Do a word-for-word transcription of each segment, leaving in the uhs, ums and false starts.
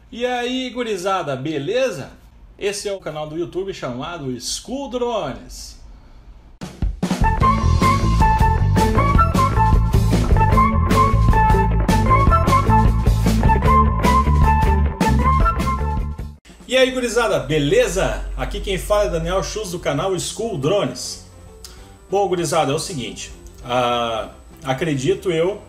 E aí, gurizada, beleza? Esse é o canal do YouTube chamado School Drones. E aí, gurizada, beleza? Aqui quem fala é Daniel Schultz do canal School Drones. Bom, gurizada, é o seguinte, uh, acredito eu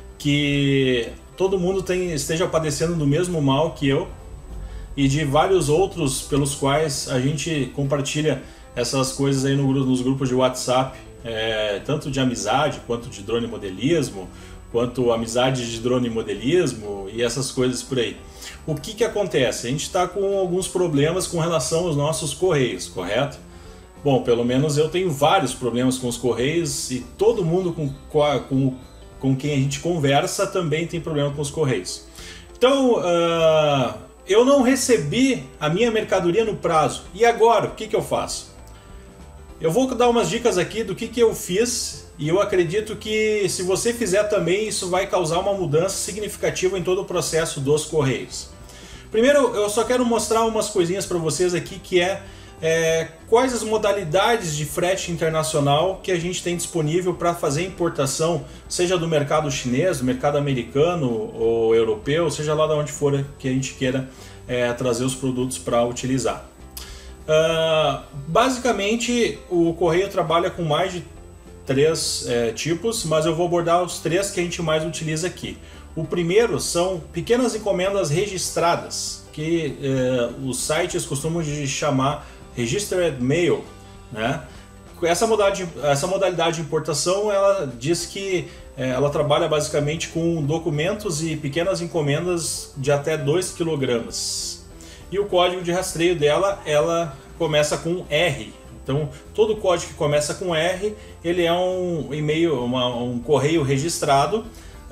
que todo mundo tem, esteja padecendo do mesmo mal que eu e de vários outros pelos quais a gente compartilha essas coisas aí no, nos grupos de WhatsApp, é, tanto de amizade quanto de drone modelismo, quanto amizade de drone modelismo e essas coisas por aí. O que que acontece? A gente está com alguns problemas com relação aos nossos correios, correto? Bom, pelo menos eu tenho vários problemas com os correios e todo mundo com, com, com quem a gente conversa também tem problema com os correios. Então, uh, eu não recebi a minha mercadoria no prazo. E agora, o que que eu faço? Eu vou dar umas dicas aqui do que que eu fiz e eu acredito que se você fizer também, isso vai causar uma mudança significativa em todo o processo dos correios. Primeiro, eu só quero mostrar umas coisinhas para vocês aqui que é, é quais as modalidades de frete internacional que a gente tem disponível para fazer importação, seja do mercado chinês, do mercado americano ou europeu, seja lá de onde for que a gente queira é, trazer os produtos para utilizar. Uh, basicamente, o correio trabalha com mais de três é, tipos, mas eu vou abordar os três que a gente mais utiliza aqui. O primeiro são pequenas encomendas registradas, que é, os sites costumam de chamar Registered Mail, né? Essa modalidade, essa modalidade de importação, ela diz que é, ela trabalha basicamente com documentos e pequenas encomendas de até dois quilogramas. E o código de rastreio dela, ela começa com R. Então, todo código que começa com R, ele é um e-mail, uma, um correio registrado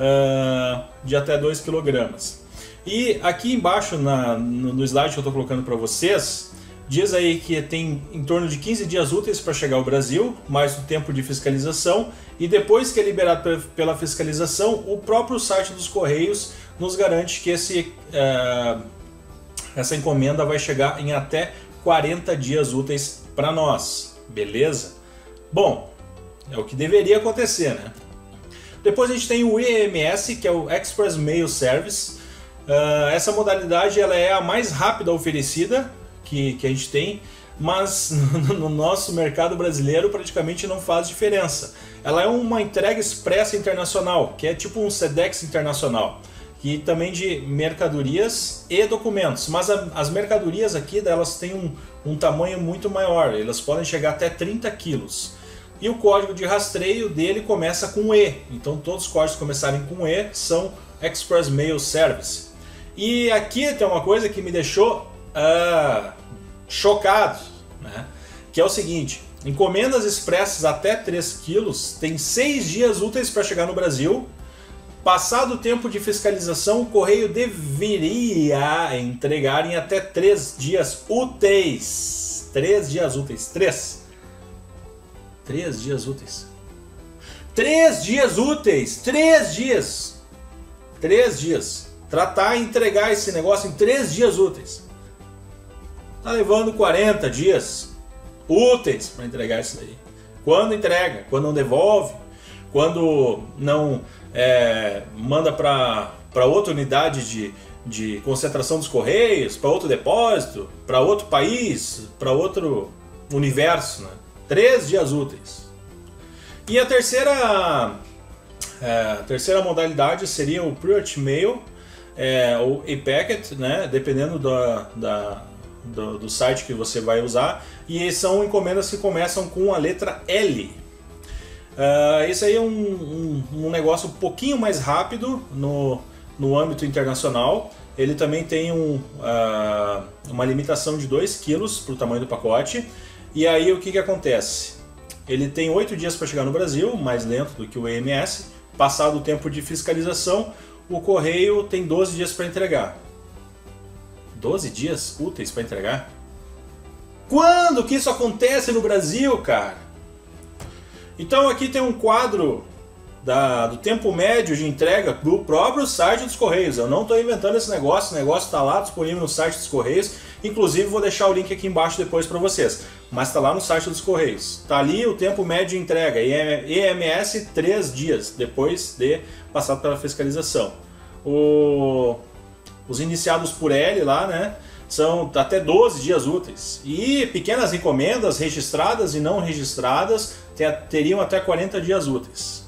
uh, de até dois quilogramas. E aqui embaixo na, no, no slide que eu estou colocando para vocês, diz aí que tem em torno de quinze dias úteis para chegar ao Brasil, mais o tempo de fiscalização, e depois que é liberado pela fiscalização, o próprio site dos Correios nos garante que esse, uh, essa encomenda vai chegar em até quarenta dias úteis para nós, beleza? Bom, é o que deveria acontecer, né? Depois a gente tem o E M S, que é o Express Mail Service. Uh, essa modalidade ela é a mais rápida oferecida que, que a gente tem, mas no nosso mercado brasileiro praticamente não faz diferença. Ela é uma entrega expressa internacional, que é tipo um SEDEX internacional, que também de mercadorias e documentos, mas a, as mercadorias aqui elas têm um, um tamanho muito maior, elas podem chegar até trinta quilos. E o código de rastreio dele começa com E, então todos os códigos que começarem com E são Express Mail Service. E aqui tem uma coisa que me deixou uh, chocado, né? Que é o seguinte: encomendas expressas até três quilos tem seis dias úteis para chegar no Brasil. Passado o tempo de fiscalização, o correio deveria entregar em até três dias úteis. Três dias úteis. Três. Três dias úteis. Três dias úteis. Três dias. Três dias. Tratar e entregar esse negócio em três dias úteis. Tá levando quarenta dias úteis para entregar isso daí. Quando entrega? Quando não devolve? Quando não... É, manda para outra unidade de, de concentração dos Correios, para outro depósito, para outro país, para outro universo, né? Três dias úteis. E a terceira, é, a terceira modalidade seria o Priority Mail, é, ou e-packet, né? Dependendo da, da, do, do site que você vai usar. E são encomendas que começam com a letra L. Uh, esse aí é um, um, um negócio um pouquinho mais rápido no, no âmbito internacional. Ele também tem um, uh, uma limitação de dois quilos para o tamanho do pacote. E aí o que, que acontece? Ele tem oito dias para chegar no Brasil, mais lento do que o E M S. Passado o tempo de fiscalização, o correio tem doze dias para entregar. doze dias úteis para entregar? Quando que isso acontece no Brasil, cara? Então aqui tem um quadro da, do tempo médio de entrega do próprio site dos Correios. Eu não estou inventando esse negócio, o negócio está lá disponível no site dos Correios. Inclusive vou deixar o link aqui embaixo depois para vocês. Mas está lá no site dos Correios. Está ali o tempo médio de entrega, E M S três dias depois de passar pela fiscalização. O, os iniciados por L lá, né? São até doze dias úteis. E pequenas encomendas registradas e não registradas teriam até quarenta dias úteis.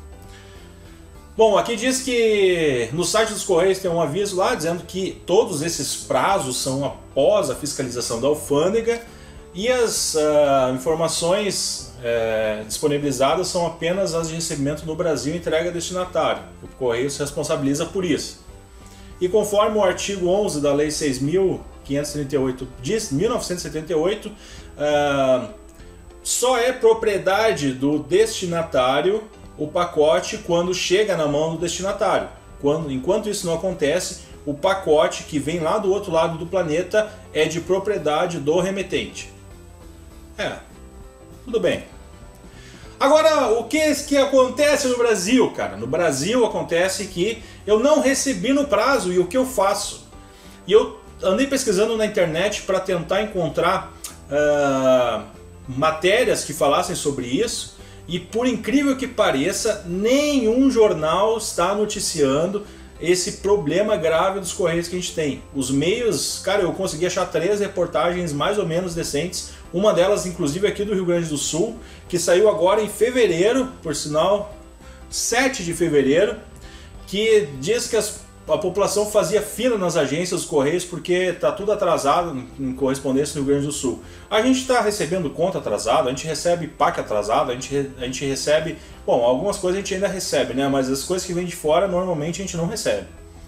Bom, aqui diz que no site dos Correios tem um aviso lá dizendo que todos esses prazos são após a fiscalização da alfândega e as uh, informações uh, disponibilizadas são apenas as de recebimento no Brasil e entrega a destinatário. O Correio se responsabiliza por isso. E conforme o artigo onze da Lei seis mil quinhentos e trinta e oito de mil novecentos e setenta e oito, uh, só é propriedade do destinatário o pacote quando chega na mão do destinatário. Quando, enquanto isso não acontece, o pacote que vem lá do outro lado do planeta é de propriedade do remetente. É, tudo bem. Agora, o que, que acontece no Brasil, cara? No Brasil acontece que eu não recebi no prazo, e o que eu faço? E eu andei pesquisando na internet para tentar encontrar uh, matérias que falassem sobre isso, e por incrível que pareça, nenhum jornal está noticiando esse problema grave dos Correios que a gente tem. Os meios, cara, eu consegui achar três reportagens mais ou menos decentes, uma delas inclusive aqui do Rio Grande do Sul, que saiu agora em fevereiro, por sinal, sete de fevereiro, que diz que as, a população fazia fila nas agências dos Correios porque está tudo atrasado em correspondência no Rio Grande do Sul. A gente está recebendo conta atrasada, a gente recebe P A C atrasado, a gente, a gente recebe... Bom, algumas coisas a gente ainda recebe, né? Mas as coisas que vêm de fora normalmente a gente não recebe.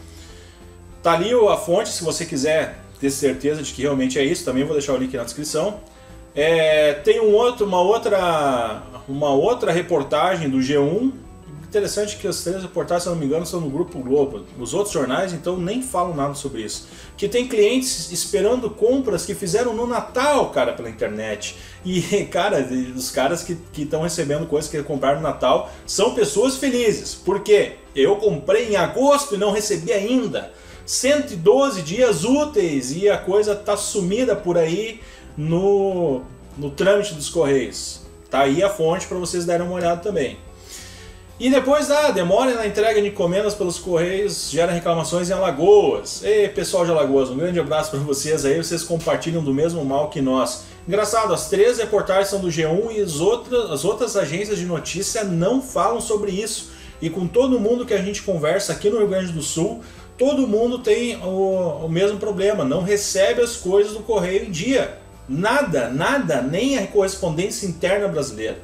Tá ali a fonte, se você quiser ter certeza de que realmente é isso, também vou deixar o link na descrição. É, tem um outro, uma, outra, uma outra reportagem do G um. Interessante que as três reportagens, se não me engano, são no Grupo Globo. Os outros jornais, então, nem falam nada sobre isso. Que tem clientes esperando compras que fizeram no Natal, cara, pela internet. E, cara, os caras que estão recebendo coisas que compraram no Natal são pessoas felizes. Por quê? Eu comprei em agosto e não recebi ainda. cento e doze dias úteis e a coisa tá sumida por aí no, no trâmite dos Correios. Tá aí a fonte para vocês darem uma olhada também. E depois, ah, demora na entrega de encomendas pelos Correios, gera reclamações em Alagoas. Ei, pessoal de Alagoas, um grande abraço para vocês aí, vocês compartilham do mesmo mal que nós. Engraçado, as três reportagens são do G um e as outras, as outras agências de notícia não falam sobre isso. E com todo mundo que a gente conversa aqui no Rio Grande do Sul, todo mundo tem o, o mesmo problema, não recebe as coisas do Correio em dia. Nada, nada, nem a correspondência interna brasileira.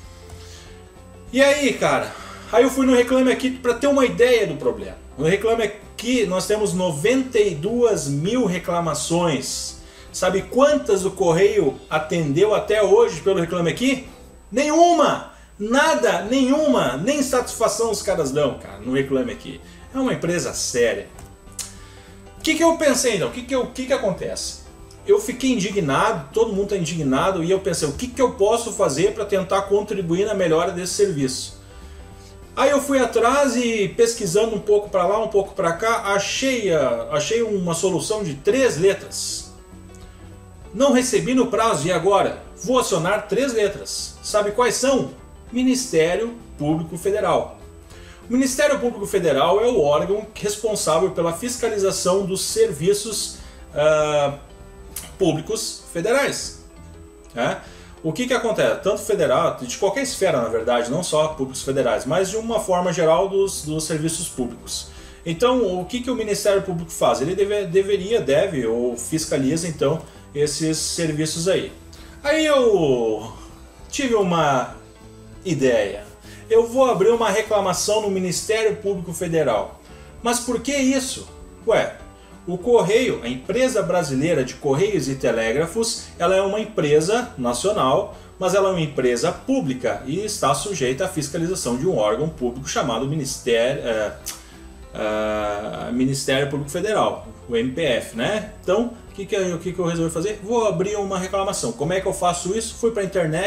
E aí, cara, aí eu fui no Reclame Aqui para ter uma ideia do problema. No Reclame Aqui nós temos noventa e duas mil reclamações. Sabe quantas o Correio atendeu até hoje pelo Reclame Aqui? Nenhuma! Nada, nenhuma, nem satisfação os caras dão, cara, no Reclame Aqui. É uma empresa séria. O que, que eu pensei então? O que, que, eu, que, que acontece? Eu fiquei indignado, todo mundo está indignado, e eu pensei, o que, que eu posso fazer para tentar contribuir na melhora desse serviço? Aí eu fui atrás e pesquisando um pouco para lá, um pouco para cá, achei, a, achei uma solução de três letras. Não recebi no prazo, e agora? Vou acionar três letras. Sabe quais são? Ministério Público Federal. O Ministério Público Federal é o órgão responsável pela fiscalização dos serviços uh, públicos federais. Né? O que que acontece? Tanto federal, de qualquer esfera na verdade, não só públicos federais, mas de uma forma geral dos, dos serviços públicos. Então, o que que o Ministério Público faz? Ele deve, deveria, deve ou fiscaliza então esses serviços aí. Aí eu tive uma ideia. Eu vou abrir uma reclamação no Ministério Público Federal. Mas por que isso? Ué, o Correio, a empresa brasileira de Correios e Telégrafos, ela é uma empresa nacional, mas ela é uma empresa pública e está sujeita à fiscalização de um órgão público chamado Ministério, é, é, Ministério Público Federal, o M P F, né? Então, o que, que, eu, que, que eu resolvi fazer? Vou abrir uma reclamação. Como é que eu faço isso? Fui para a internet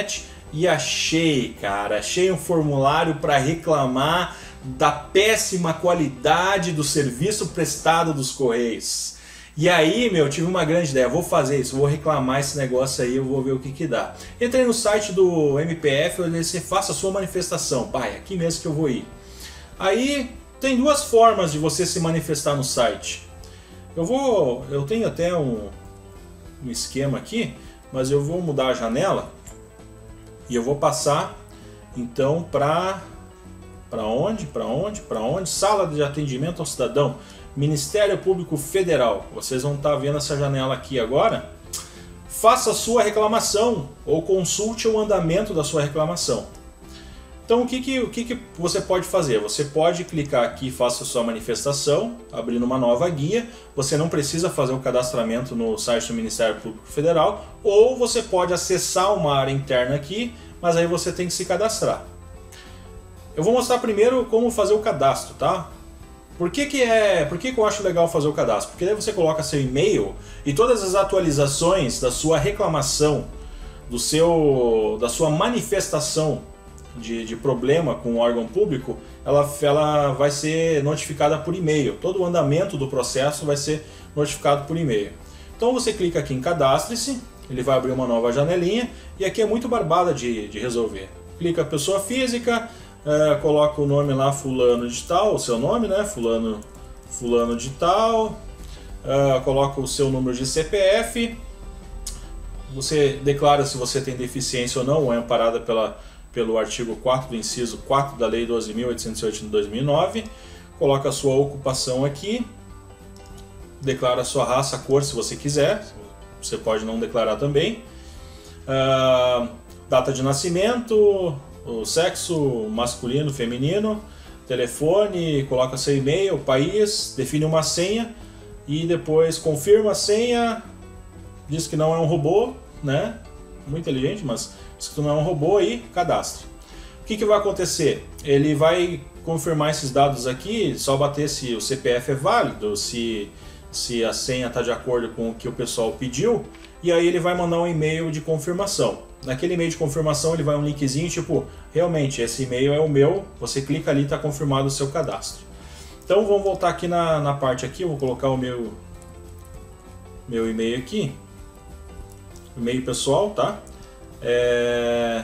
e achei, cara, achei um formulário para reclamar da péssima qualidade do serviço prestado dos Correios. E aí, meu, tive uma grande ideia, vou fazer isso, vou reclamar esse negócio aí, eu vou ver o que que dá. Entrei no site do M P F, eu disse, faça a sua manifestação. Pai, aqui mesmo que eu vou ir. Aí, tem duas formas de você se manifestar no site. Eu vou, eu tenho até um, um esquema aqui, mas eu vou mudar a janela e eu vou passar, então, para... Para onde? Para onde? Para onde? Sala de atendimento ao cidadão. Ministério Público Federal. Vocês vão estar vendo essa janela aqui agora. Faça a sua reclamação ou consulte o andamento da sua reclamação. Então o que, que, o que, que você pode fazer? Você pode clicar aqui e faça a sua manifestação, abrindo uma nova guia. Você não precisa fazer o cadastramento no site do Ministério Público Federal, ou você pode acessar uma área interna aqui, mas aí você tem que se cadastrar. Eu vou mostrar primeiro como fazer o cadastro, tá? Por que que, é, por que que eu acho legal fazer o cadastro? Porque daí você coloca seu e-mail e todas as atualizações da sua reclamação, do seu, da sua manifestação de, de problema com o órgão público, ela, ela vai ser notificada por e-mail. Todo o andamento do processo vai ser notificado por e-mail. Então você clica aqui em cadastre-se, ele vai abrir uma nova janelinha e aqui é muito barbada de, de resolver. Clica pessoa física, Uh, coloca o nome lá, fulano de tal, o seu nome, né, fulano, fulano de tal, uh, coloca o seu número de C P F, você declara se você tem deficiência ou não, ou é amparada pela, pelo artigo quatro do inciso quatro da Lei doze mil oitocentos e oito de dois mil e nove, coloca a sua ocupação aqui, declara a sua raça, cor se você quiser, você pode não declarar também, uh, data de nascimento, o sexo masculino, feminino, telefone, coloca seu e-mail, país, define uma senha e depois confirma a senha, diz que não é um robô, né? Muito inteligente, mas diz que não é um robô e cadastra. O que que vai acontecer? Ele vai confirmar esses dados aqui, só bater se o C P F é válido, se, se a senha está de acordo com o que o pessoal pediu, e aí ele vai mandar um e-mail de confirmação. Naquele e-mail de confirmação ele vai um linkzinho tipo, realmente esse e-mail é o meu, você clica ali e está confirmado o seu cadastro. Então vamos voltar aqui na, na parte aqui, eu vou colocar o meu meu e-mail aqui, e-mail pessoal, tá? É...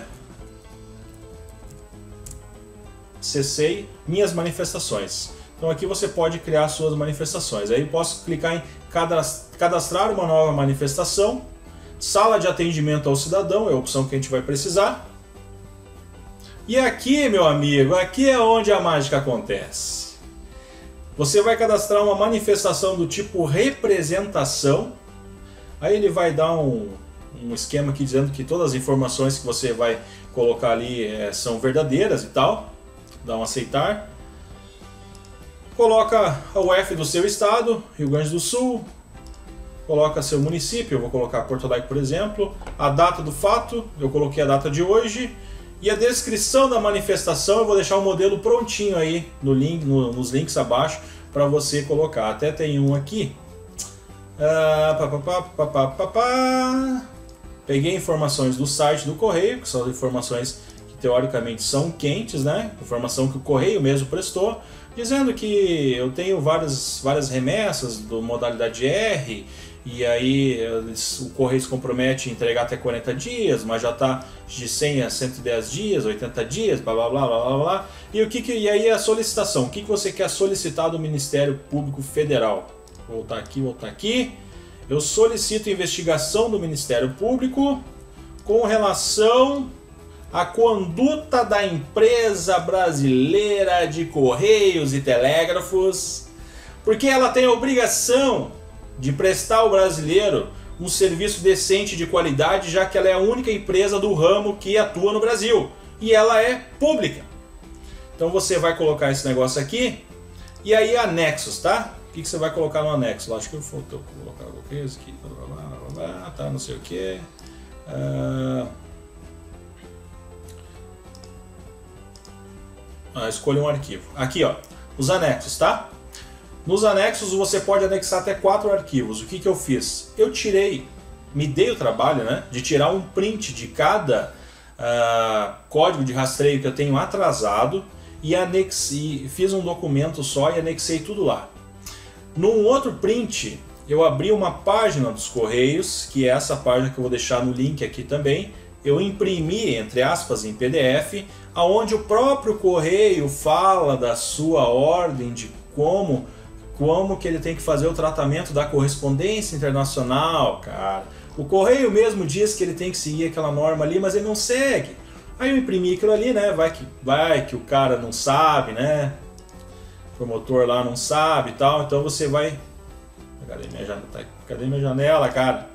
Acessei minhas manifestações. Então aqui você pode criar suas manifestações. Aí eu posso clicar em cadastrar uma nova manifestação. Sala de atendimento ao cidadão é a opção que a gente vai precisar. E aqui, meu amigo, aqui é onde a mágica acontece. Você vai cadastrar uma manifestação do tipo representação. Aí ele vai dar um, um esquema aqui dizendo que todas as informações que você vai colocar ali é, são verdadeiras e tal. Dá um aceitar. Coloca a U F do seu estado, Rio Grande do Sul. Coloca seu município, eu vou colocar Porto Alegre, por exemplo. A data do fato, eu coloquei a data de hoje. E a descrição da manifestação, eu vou deixar o modelo prontinho aí no link, no, nos links abaixo para você colocar. Até tem um aqui. Ah, pá, pá, pá, pá, pá, pá. Peguei informações do site do Correio, que são informações que teoricamente são quentes, né? Informação que o Correio mesmo prestou, dizendo que eu tenho várias, várias remessas do modalidade R, e aí eles, o Correio se compromete a entregar até quarenta dias, mas já está de cem a cento e dez dias, oitenta dias, blá blá blá blá blá blá. E, o que que, e aí a solicitação, o que, que você quer solicitar do Ministério Público Federal? Vou voltar aqui, voltar aqui. Eu solicito investigação do Ministério Público com relação à conduta da empresa brasileira de Correios e Telégrafos, porque ela tem a obrigação de prestar ao brasileiro um serviço decente de qualidade, já que ela é a única empresa do ramo que atua no Brasil e ela é pública. Então você vai colocar esse negócio aqui e aí anexos, tá? O que, que você vai colocar no anexo? Acho que eu vou colocar isso aqui, blá, blá, blá, blá, tá, não sei o que. Uh... Ah, escolha um arquivo. Aqui, ó, os anexos, tá? Nos anexos você pode anexar até quatro arquivos. O que que eu fiz? Eu tirei, me dei o trabalho, né, de tirar um print de cada uh, código de rastreio que eu tenho atrasado e anexei, fiz um documento só e anexei tudo lá. Num outro print, eu abri uma página dos Correios, que é essa página que eu vou deixar no link aqui também. Eu imprimi, entre aspas, em P D F, aonde o próprio Correio fala da sua ordem, de como, como que ele tem que fazer o tratamento da correspondência internacional, cara. O Correio mesmo diz que ele tem que seguir aquela norma ali, mas ele não segue. Aí eu imprimi aquilo ali, né? Vai que, vai que o cara não sabe, né? O promotor lá não sabe e tal, então você vai... Cadê minha janela, Cadê minha janela cara?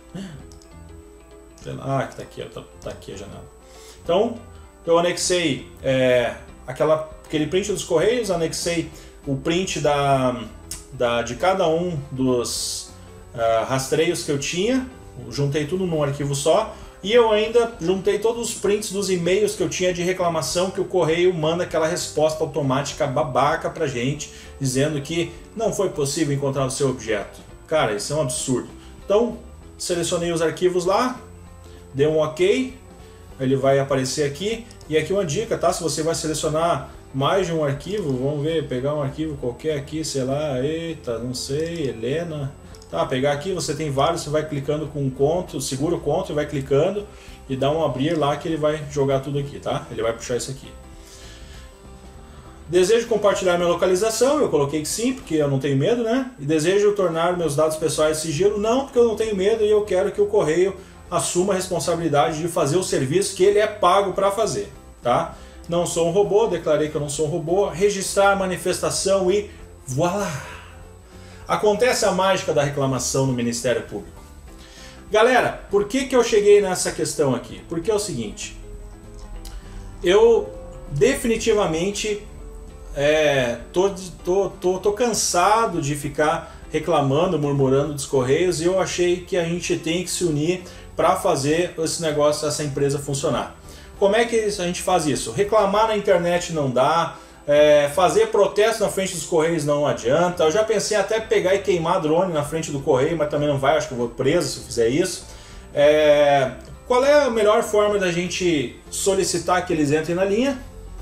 Ah, que tá aqui, tá, tá aqui a janela. Então, eu anexei é, aquela, aquele print dos Correios, anexei o print da, da, de cada um dos uh, rastreios que eu tinha, juntei tudo num arquivo só, e eu ainda juntei todos os prints dos e-mails que eu tinha de reclamação que o Correio manda aquela resposta automática babaca pra gente, dizendo que não foi possível encontrar o seu objeto. Cara, isso é um absurdo. Então, selecionei os arquivos lá, dei um OK, ele vai aparecer aqui, e aqui uma dica, tá? Se você vai selecionar mais de um arquivo, vamos ver, pegar um arquivo qualquer aqui, sei lá, eita, não sei, Helena, tá? Pegar aqui, você tem vários, você vai clicando com um conto, segura o conto e vai clicando, e dá um abrir lá que ele vai jogar tudo aqui, tá? Ele vai puxar isso aqui. Desejo compartilhar minha localização, eu coloquei que sim, porque eu não tenho medo, né? E desejo tornar meus dados pessoais sigilo, não, porque eu não tenho medo e eu quero que o Correio assuma a responsabilidade de fazer o serviço que ele é pago para fazer, tá? Não sou um robô, declarei que eu não sou um robô, registrar a manifestação e voilá! Acontece a mágica da reclamação no Ministério Público. Galera, por que que eu cheguei nessa questão aqui? Porque é o seguinte, eu definitivamente é, tô, tô, tô, tô cansado de ficar reclamando, murmurando dos Correios, e eu achei que a gente tem que se unir para fazer esse negócio, essa empresa funcionar. Como é que a gente faz isso? Reclamar na internet não dá, é, fazer protesto na frente dos Correios não adianta. Eu já pensei até pegar e queimar drone na frente do Correio, mas também não vai, acho que eu vou preso se eu fizer isso. É, qual é a melhor forma da gente solicitar que eles entrem na linha?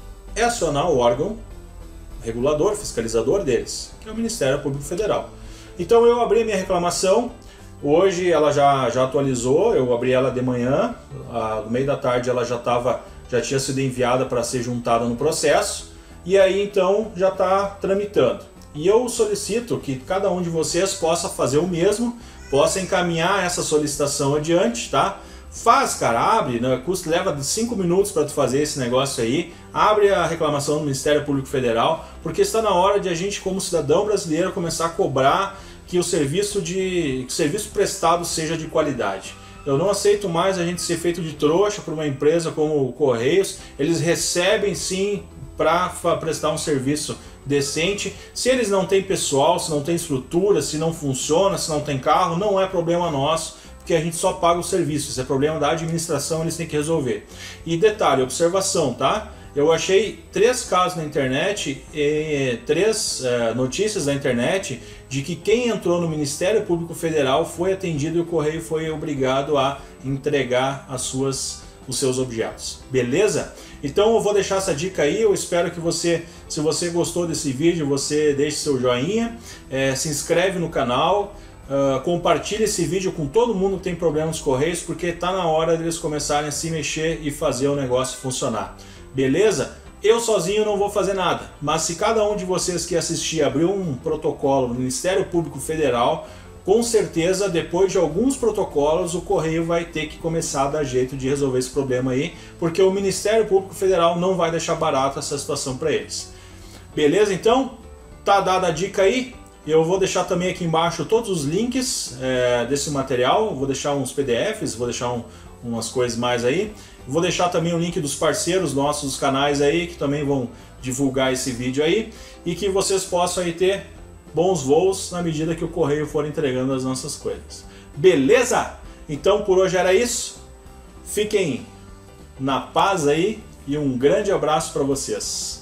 É acionar o órgão regulador, fiscalizador deles, que é o Ministério Público Federal. Então eu abri minha reclamação. Hoje ela já, já atualizou, eu abri ela de manhã, ah, no meio da tarde ela já, tava, já tinha sido enviada para ser juntada no processo, e aí então já está tramitando. E eu solicito que cada um de vocês possa fazer o mesmo, possa encaminhar essa solicitação adiante, tá? Faz, cara, abre, né? Custa, leva cinco minutos para tu fazer esse negócio aí, abre a reclamação no Ministério Público Federal, porque está na hora de a gente, como cidadão brasileiro, começar a cobrar que o serviço, de, que o serviço prestado seja de qualidade. Eu não aceito mais a gente ser feito de trouxa por uma empresa como o Correios. Eles recebem sim para prestar um serviço decente. Se eles não têm pessoal, se não tem estrutura, se não funciona, se não tem carro, não é problema nosso, porque a gente só paga o serviço. Isso é problema da administração, eles têm que resolver. E detalhe, observação, tá? Eu achei três casos na internet, e três é, notícias na internet de que quem entrou no Ministério Público Federal foi atendido e o Correio foi obrigado a entregar as suas, os seus objetos. Beleza? Então eu vou deixar essa dica aí, eu espero que você, se você gostou desse vídeo, você deixe seu joinha, é, se inscreve no canal, uh, compartilhe esse vídeo com todo mundo que tem problema nos Correios, porque está na hora deles começarem a se mexer e fazer o negócio funcionar. Beleza? Eu sozinho não vou fazer nada, mas se cada um de vocês que assistir abrir um protocolo no Ministério Público Federal, com certeza depois de alguns protocolos o Correio vai ter que começar a dar jeito de resolver esse problema aí, porque o Ministério Público Federal não vai deixar barato essa situação para eles. Beleza? Então, tá dada a dica aí. Eu vou deixar também aqui embaixo todos os links é, desse material, vou deixar uns P D Fs, vou deixar um, umas coisas mais aí. Vou deixar também o link dos parceiros nossos, dos canais aí, que também vão divulgar esse vídeo aí, e que vocês possam aí ter bons voos na medida que o Correio for entregando as nossas coisas. Beleza? Então por hoje era isso. Fiquem na paz aí e um grande abraço para vocês.